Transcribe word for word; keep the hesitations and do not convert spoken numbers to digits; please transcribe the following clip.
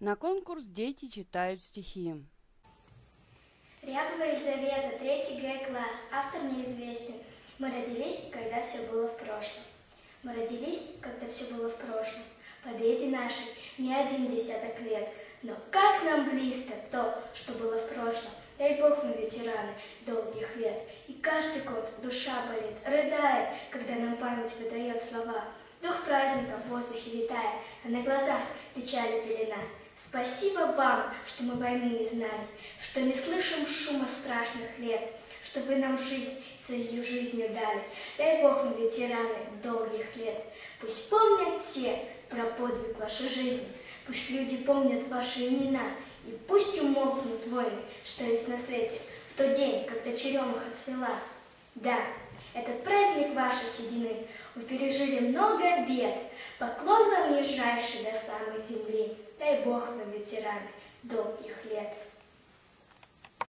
На конкурс дети читают стихи. Рябова Елизавета, третий Г класс, автор неизвестен. Мы родились, когда все было в прошлом. Мы родились, когда все было в прошлом. Победе нашей не один десяток лет. Но как нам близко то, что было в прошлом. Дай Бог мы ветераны долгих лет. И каждый год душа болит, рыдает, когда нам память выдает слова. Дух праздника в воздухе витает, а на глазах печали пелена. Спасибо вам, что мы войны не знали, что не слышим шума страшных лет, что вы нам жизнь свою жизнью дали. Дай Бог мы ветераны долгих лет. Пусть помнят все про подвиг вашей жизни, пусть люди помнят ваши имена, и пусть умолкнут войны, что есть на свете, в тот день, когда черемуха цвела. Да, этот праздник вашей седины, вы пережили много бед, поклон вам нижайший до самой земли. Дай Бог вам, ветераны, долгих лет.